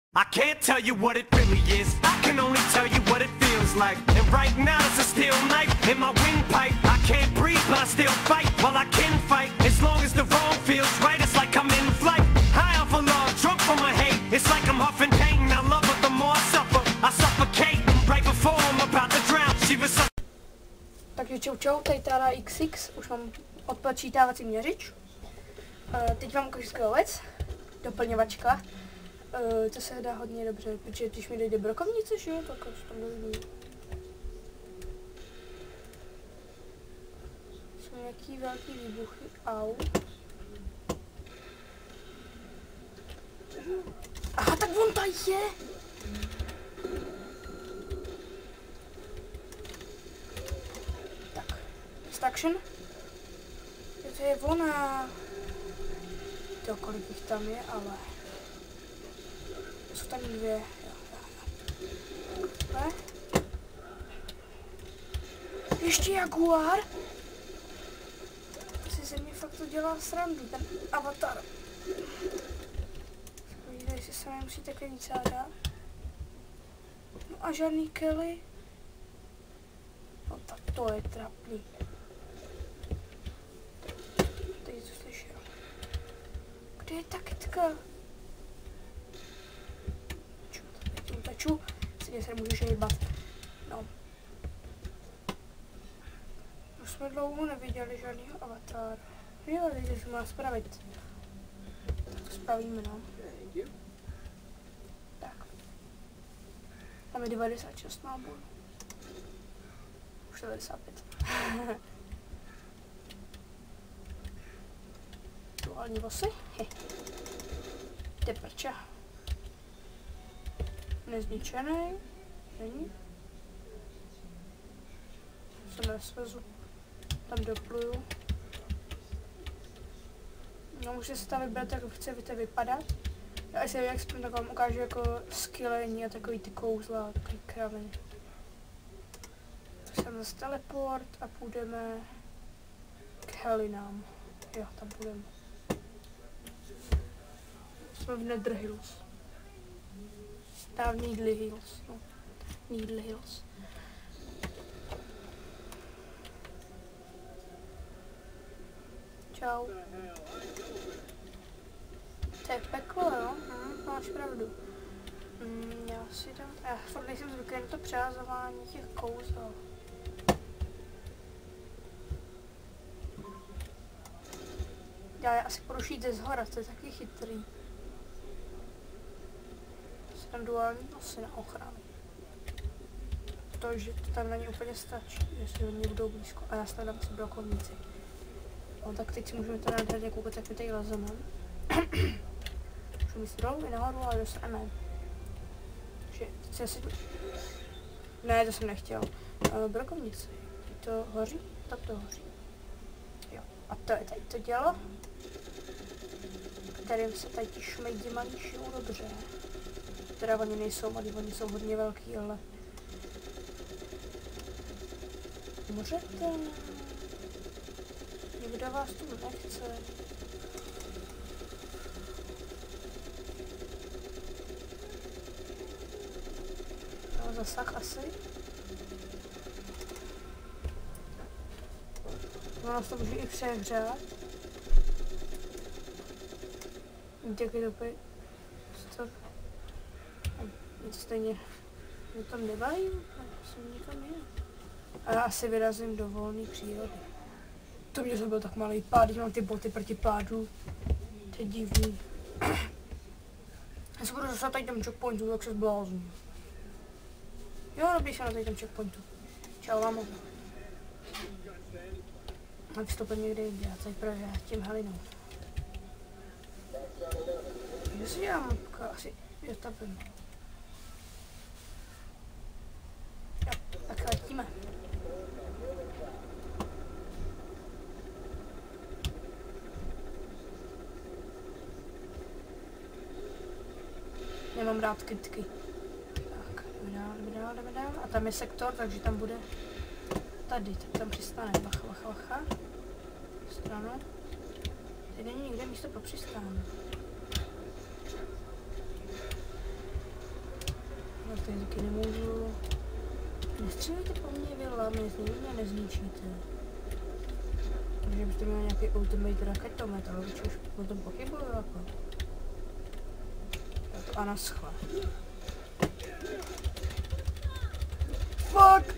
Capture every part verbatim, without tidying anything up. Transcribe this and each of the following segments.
I can't tell you what it really is. I can only tell you what it feels like. And right now it's a steel knife in my windpipe. I can't breathe, but I still fight. Well, I can fight as long as the wrong feels right. It's like I'm in flight, high off of love, drunk from my hate. It's like I'm huffing pain. I love her the more I suffer. I suffocate right before I'm about to drown. She was so. Takže čau čau, tady Tára iks iks, už mám odpočítávací měřič. Uh, teď vám ukážu skvělou věc, doplňovačka. Uh, to se dá hodně dobře, protože když mi dojde brokovnice, že jo, tak už tam dojdu. Jsou nějaký velký výbuchy, au. Aha, tak on tady je! Tak, extraction. To je ona. To kolik jich tam je, ale... Jsou tam dvě, jo, jo, jo. Ještě jaguar? Si ze mě fakt to dělá srandu, ten avatar. Podívej, jestli se mi musí takhle víc hádat. No a žádný Kelly. No tak to je trapný. Teď to slyšel. Kde je ta kytka? Taču, si se můžeš hejbat. No. Už jsme dlouho neviděli žádného avatára. Jo, teď se má spravit. Tak to spravíme, no. Tak. Máme devadesát šest nábojů. Už devadesát pět. Duální vosy. Teprča. Nezničený, není. Se nesvezu, tam dopluju. No, můžete si tam vybrat, jak chcete vypadat. Já si jak spím, tak vám ukážu jako skillení a takový ty kouzla, takový kraviny. To jsem zase teleport a půjdeme k Helinám. Jo, tam půjdeme. Jsme v Nether Hills. V Needle Hills, no. Needle Hills. Čau. To je peklo, jo? Hm, máš pravdu. Hm, já si dám... Já fakt nejsem zvyklý na to přehazování těch kouzel. Já je asi porušit ze zhora, to je taky chytrý. Tam duální nosy na ochranu. To, že to tam na ně úplně stačí, jestli oni budou blízko. A já snadám si brokovnici. No tak teď si můžeme to nádherně koukat, jak my tady lezeme. Můžeme jít dolů i nahoru, ale dostaneme. Takže teď si... Ne, to jsem nechtěl. Uh, brokovnici. To hoří? Tak to hoří. Jo. A to je tady to dělo, kterým se tady ti šmejdi malí šijou dobře. Teda oni nejsou malí, oni jsou hodně velký, ale... Můžete? Nikdo vás tu nechce. No, zasah asi. Ono se to může i přehřát. Víte, jak je to pojď? To stejně mě tam nebaví, jsem někam jinam. A já asi vyrazím do volné přírody. To mě byl tak malý pád, když mám ty boty proti pádu. To je divný. Já se budu zase tady tam checkpointu, tak se zblázním. Jo, dobře se na tady tam checkpointu. Čau, mámo. Mám vstoupit někde jinde, já tady projde tím Helinou. Já si dělám asi, že tapím. Tak letíme. Nemám rád kytky. Tak, jdeme dál, jdeme dál, jdeme dál. A tam je sektor, takže tam bude tady, tak tam přistane. Bacha, bacha, bacha. Stranu. Tady není nikde místo pro přistání. tady taky nemůžu. Nestřílejte po mně, vy lamy, stejně mě nezničíte. Takže byste měli nějaký ultimate raketomet, ale už už o tom pochybuju jako. Já to a naschle. Fuck!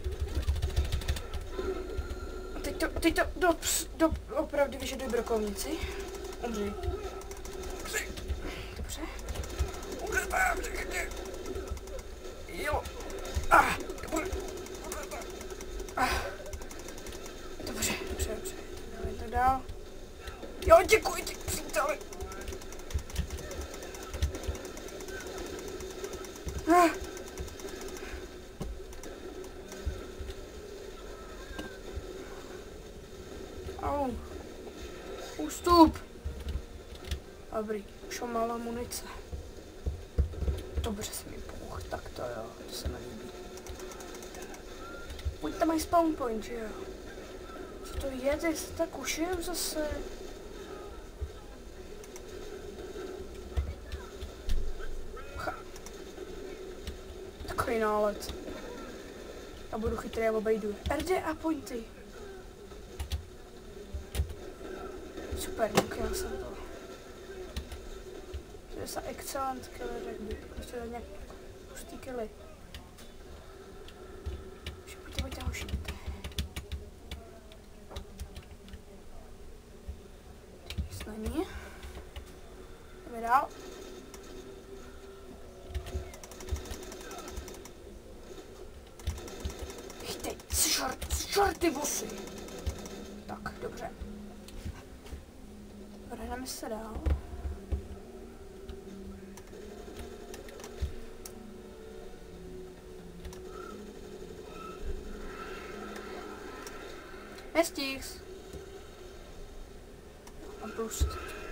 A teď to, teď to do, do, opravdu vyžaduji brokovnici. Umři. Umři. Dobře. Umřete, všichni. Jo. Ah, dobře. Ah. Dobře, dobře, dobře. Dáme to dál. Jo, děkuji ti, příteli. Ah. Au. Ústup. Dobrý, už mám málo munice. Dobře se mi půh, tak to jo, to se mi líbí. Pojď tam mají spawn point, jo. Co to je, tady se tak ušiju zase. Ha. Takový nálet. A budu chytrý a obejdu. R D A pointy. Super, děkuji jsem to. To je za excellent killer, řekl bych. Prostě to nějak pustý killy. Pojďte, pojďte, hoši. Nic není. Jdeme dál. Chytej, čort, čorty vosy. Tak, dobře. Vrhneme se dál. Nestichs. A boost.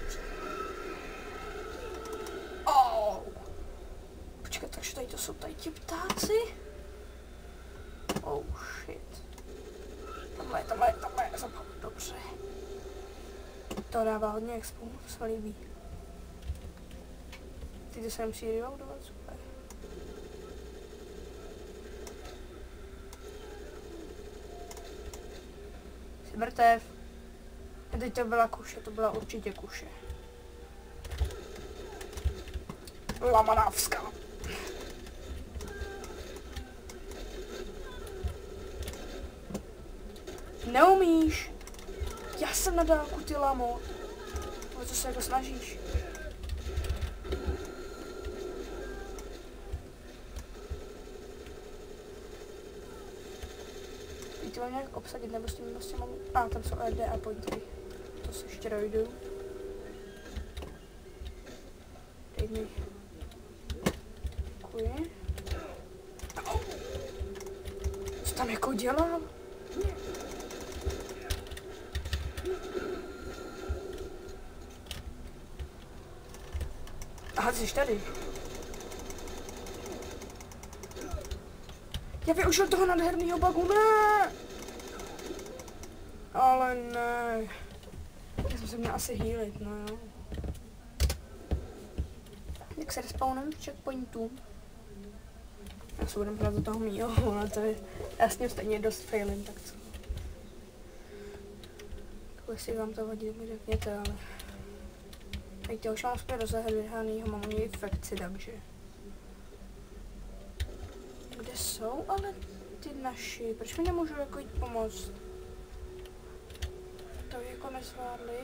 Oh. Počkej, takže tady to jsou tady ti ptáci? Oh shit. Tamhle, tamhle, tamhle, zapal. Dobře. To dává hodně expo, to se líbí. Ty to se musí reloadovat, super. Jsi mrtev. A teď to byla kuše, to byla určitě kuše. Lamanávská. Neumíš. Já jsem na dálku, ty lamo. Ale co se jako snažíš? Teď mám nějak obsadit, nebo s tím prostě mám... A, tam jsou R D A pointy. To se ještě dojdu. Dej mi. Děkuji. Co tam jako dělal? Aha, ty jsi tady. Já využil toho nádherného bugu, ne! Ale ne. Já jsem se měl asi healit, no jo. Jak se respawnem v checkpointu? Já se budem hrát do toho mýho, ale to je jasně stejně dost failing, tak co? Tak jestli vám to vadí, mi řekněte, ale... Teď už mám zpět rozehranýho, mám u něj infekci, takže... Kde jsou ale ty naši? Proč mi nemůžu jako jít pomoct? To jako nezvládli.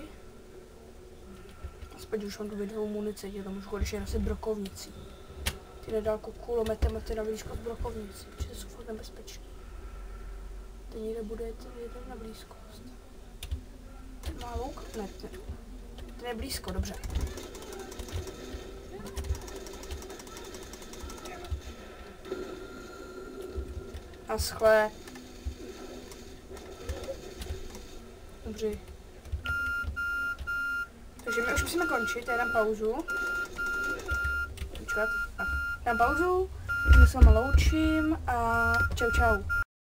Aspoň už mám tu vidovou munici, že to můžu konečně nosit brokovnicí. Ty nedálko kulometem a ty na blízko s brokovnicí, protože jsou fakt nebezpečný. Teď někde bude jeden na blízkost. Ten má luk? Ne, ne. Ten je blízko, dobře. Naschle. Dobře. Takže my už musíme končit, já dám pauzu. Počkat. Tak, dám pauzu, my se loučím a čau čau.